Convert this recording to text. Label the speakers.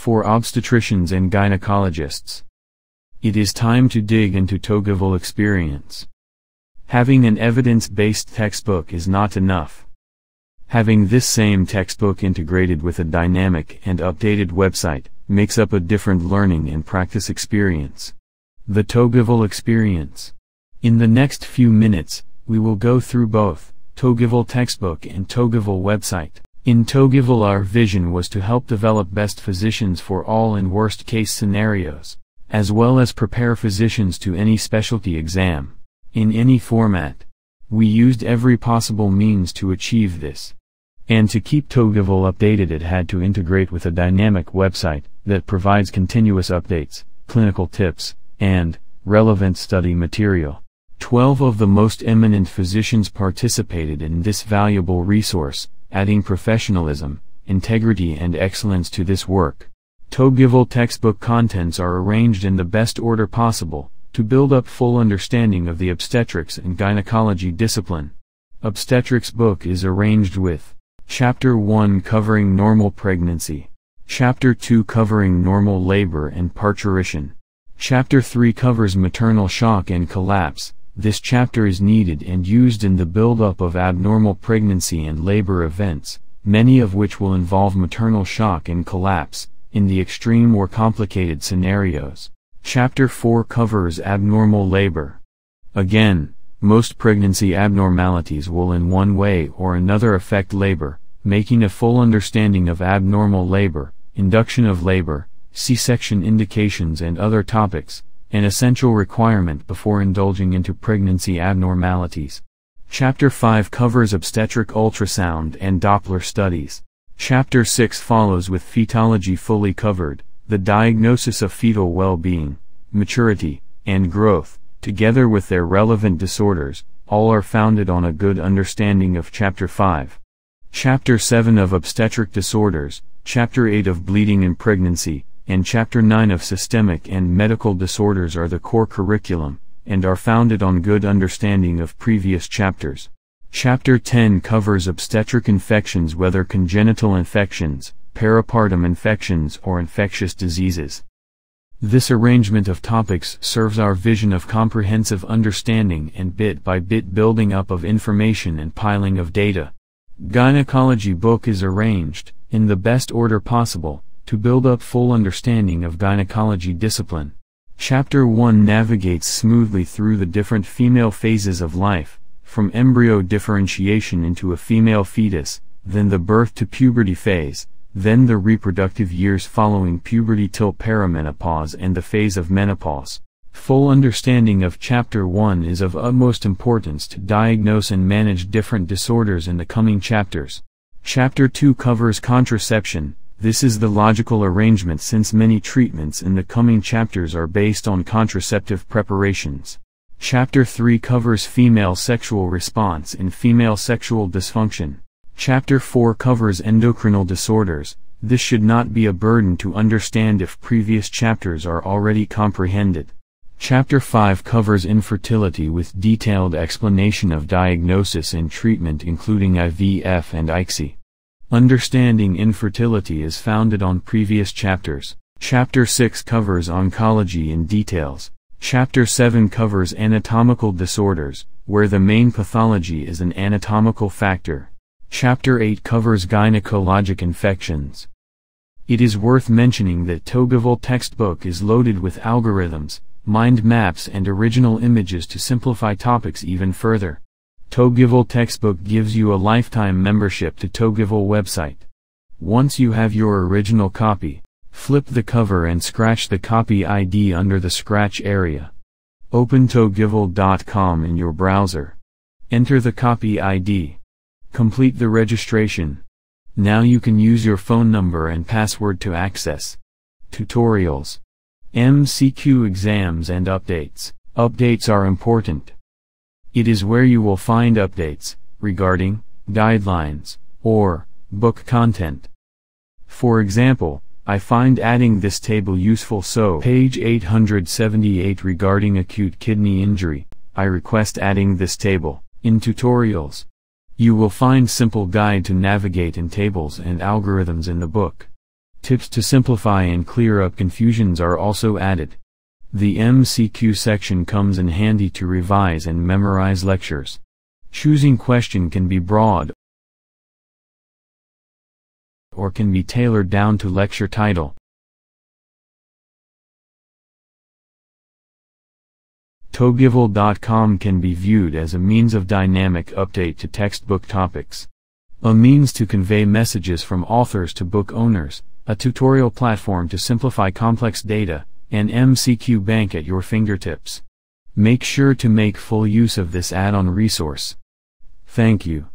Speaker 1: for obstetricians and gynecologists. It is time to dig into Tocqueville experience. Having an evidence-based textbook is not enough. Having this same textbook integrated with a dynamic and updated website makes up a different learning and practice experience. The Tocqueville experience. In the next few minutes, we will go through both Tocqueville textbook and Tocqueville website. In Tocqueville, our vision was to help develop best physicians for all and worst-case scenarios, as well as prepare physicians to any specialty exam, in any format. We used every possible means to achieve this. And to keep Tocqueville updated, it had to integrate with a dynamic website that provides continuous updates, clinical tips, and relevant study material. 12 of the most eminent physicians participated in this valuable resource, adding professionalism, integrity and excellence to this work. Tocqueville textbook contents are arranged in the best order possible, to build up full understanding of the obstetrics and gynecology discipline. Obstetrics book is arranged with Chapter 1 covering normal pregnancy, Chapter 2 covering normal labor and parturition. Chapter 3 covers maternal shock and collapse. This chapter is needed and used in the build-up of abnormal pregnancy and labor events, many of which will involve maternal shock and collapse, in the extreme or complicated scenarios. Chapter 4 covers abnormal labor. Again, most pregnancy abnormalities will in one way or another affect labor, making a full understanding of abnormal labor, induction of labor, C-section indications and other topics, an essential requirement before indulging into pregnancy abnormalities. Chapter 5 covers obstetric ultrasound and Doppler studies. Chapter 6 follows with fetology fully covered, the diagnosis of fetal well-being, maturity, and growth, together with their relevant disorders, all are founded on a good understanding of Chapter 5. Chapter 7 of obstetric disorders, Chapter 8 of bleeding in pregnancy, and Chapter 9 of systemic and medical disorders are the core curriculum, and are founded on good understanding of previous chapters. Chapter 10 covers obstetric infections, whether congenital infections, peripartum infections or infectious diseases. This arrangement of topics serves our vision of comprehensive understanding and bit-by-bit building up of information and piling of data. Gynecology book is arranged, in the best order possible, to build up full understanding of gynecology discipline. Chapter 1 navigates smoothly through the different female phases of life, from embryo differentiation into a female fetus, then the birth to puberty phase, then the reproductive years following puberty till perimenopause and the phase of menopause. Full understanding of Chapter 1 is of utmost importance to diagnose and manage different disorders in the coming chapters. Chapter 2 covers contraception. This is the logical arrangement since many treatments in the coming chapters are based on contraceptive preparations. Chapter 3 covers female sexual response and female sexual dysfunction. Chapter 4 covers endocrinal disorders. This should not be a burden to understand if previous chapters are already comprehended. Chapter 5 covers infertility with detailed explanation of diagnosis and treatment including IVF and ICSI. Understanding infertility is founded on previous chapters. Chapter 6 covers oncology in details. Chapter 7 covers anatomical disorders, where the main pathology is an anatomical factor. Chapter 8 covers gynecologic infections. It is worth mentioning that Tocqueville textbook is loaded with algorithms, mind maps and original images to simplify topics even further. Tocqueville textbook gives you a lifetime membership to Tocqueville website. Once you have your original copy, flip the cover and scratch the copy ID under the scratch area. Open Tocqueville.com in your browser. Enter the copy ID. Complete the registration. Now you can use your phone number and password to access tutorials, MCQ exams and updates. Updates are important. It is where you will find updates regarding guidelines or book content. For example, I find adding this table useful, so page 878 regarding acute kidney injury, I request adding this table. In tutorials, you will find simple guide to navigate in tables and algorithms in the book. Tips to simplify and clear up confusions are also added. The MCQ section comes in handy to revise and memorize lectures. Choosing question can be broad or can be tailored down to lecture title. Togivel.com can be viewed as a means of dynamic update to textbook topics. A means to convey messages from authors to book owners, a tutorial platform to simplify complex data, and MCQ bank at your fingertips. Make sure to make full use of this add-on resource. Thank you.